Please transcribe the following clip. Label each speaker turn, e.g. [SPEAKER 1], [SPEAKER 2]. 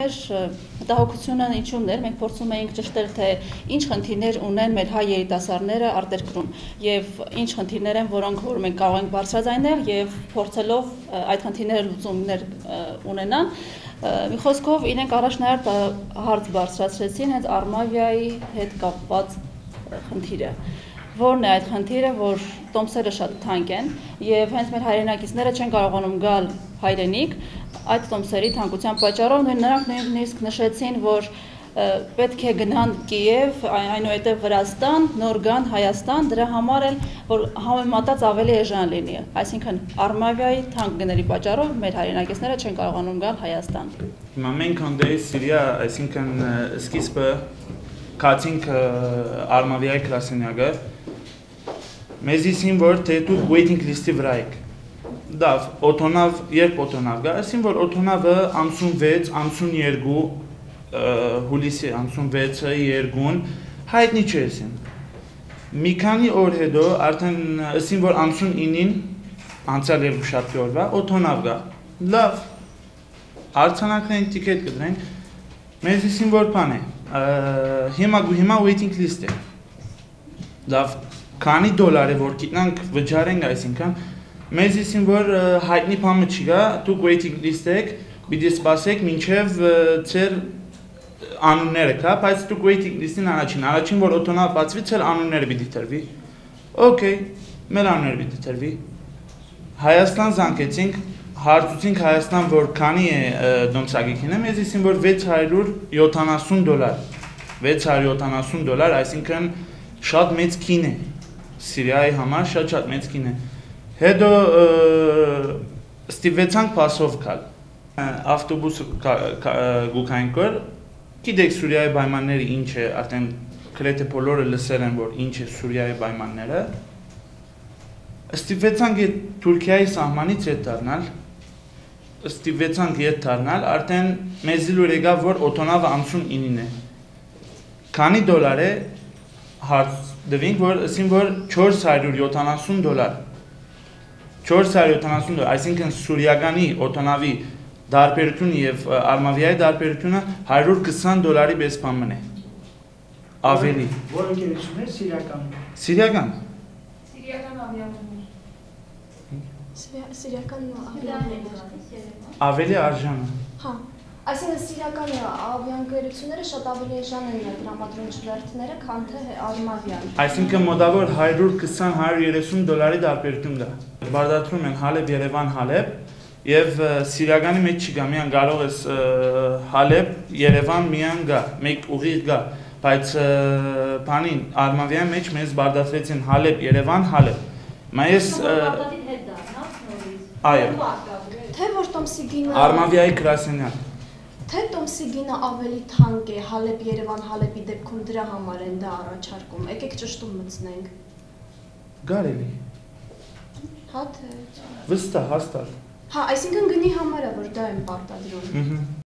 [SPEAKER 1] Մտահոգությունը ինչու՞մն էր, մենք փորձում էինք ճշտել, թե ինչ խնդիրներ ունեն մեր հայ երիտասարդները արտերկրում եւ ինչ խնդիրներ են, որոնք որ մենք կարող ենք բարձրաձայնել եւ փորձելով այդ խնդիրները լուծումներ ունենան։ Մի խոսքով իրենք առաջնահերթ հարց բարձրացրեցին հենց Արմավիայի հետ կապված խնդիրը։ Որն է այդ խնդիրը, որ տոմսերը շատ թանկ են եւ հենց մեր հայրենակիցները չեն կարողանում գալ հայրենիք այդ տոմսերի թանկության պատճառով նրանք նույնիսկ նշեցին, որ պետք է գնան Կիև, այնուհետև Վրաստան, նոր գան Հայաստան, դրա համար էլ որ համեմատած ավելի էժան լինի, այսինքն Արմավիայի թանկ գների պատճառով մեր հայրենակիցները չեն կարողանում գալ Հայաստան։
[SPEAKER 2] Հիմա մենք հանդես Սիրիա, այսինքն սկիզբը կացինք Արմավիայի գրասենյակը, մեզ իսին որ թե դուք waiting list-ի վրա եք։ Դավ, օթոնավ, երբ օթոնավ գա, ասին որ օթոնավը ամսուն 6, ամսուն 2, հուլիսի ամսուն 6-ը 2-ն հայտնի չէ ասին։ Մի քանի օր հետո արդեն ասին որ ամսուն 9-ին անցյալ երկուշաբթի օրվա օթոնավ գա։ Լավ, արձանագրենք տիկետ կդրենք, մեզ իսին որ բան է, հիմա waiting list է։ Լավ, քանի դոլար է որ գիտնանք վճարենք այսինքն մեզ իսին որ հայտնի բանը չի գա, դուք waiting list եք, պիտի սպասեք մինչև ձեր անունները կա, բայց դուք waiting list-ին առաջին որ օթոնավ բացվի, ձեր անունները պիտի տրվի։ Okay, մեր անունները պիտի տրվի։ Հայաստան զանգեցինք, հարցուցինք Հայաստան որ քանի է դոմսագիքինը, մեզ իսին որ $670, $670, այսինքն շատ մեծ կին է, Սիրիայի համար շատ մեծ կին է։ Հետո ստիվեցանք պասով կալ, ավտոբուս գուքային կոր, գիտեք Սուրիայի պայմանները ինչ է, արդեն գրեթե բոլորը լսել են, որ ինչ է Սուրիայի պայմանները, ստիվեցանք այդ Թուրքիայի սահմանից հետ դառնալ, ստիվեցանք հետ դառնալ, արդեն մեզի լուր եկավ, որ օթոնավը ամսուն 9-ին է, քանի դոլար է, հարց դվինք, որ ասին որ $470, $470, այսինքն Սուրիականի օթոնավի դարբերությունը եւ Արմավիայի դարբերությունը $120 պես բան է։ Ավելի։
[SPEAKER 3] Որ ընկերություն է Սիրիական։
[SPEAKER 2] Սիրիական։
[SPEAKER 4] Սիրիական ավիաներ։
[SPEAKER 5] Սիրիական ավիաներ։
[SPEAKER 2] Ավելի արժան։
[SPEAKER 5] Հա։ Այսինքն Սիրիական ավիաընկերությունները շատ ավելի էժան են տրամադրում չվերթները, քան թե Արմավիան։
[SPEAKER 2] Այսինքն մոտավոր $120-130 դարբերություն կա։ Բարձրացնում են Հալեբ, Երևան, Հալեբ եւ Սիրիականի մեջ չի գա, միան կարող ես Հալեբ, Երևան միան գա, մեկ ուղիղ գա, բայց բանին Արմավիայի մեջ մեզ բարձրացրեցին Հալեբ, Երևան, Հալեբ։ Բայց այո։
[SPEAKER 5] Թե որ տոմսի գինը
[SPEAKER 2] Արմավիայի գրասենյակ։
[SPEAKER 5] Թե տոմսի գինը ավելի թանկ է Հալեբ, Երևան, Հալեբի դեպքում դրա համար են դա առաջարկում։ Եկեք ճշտում մտցնենք։
[SPEAKER 2] Գարելի։
[SPEAKER 5] Հա թե։
[SPEAKER 2] Վստահ, հաստատ։
[SPEAKER 5] Հա, այսինքն գնի համար է որ դա են պարտադրում։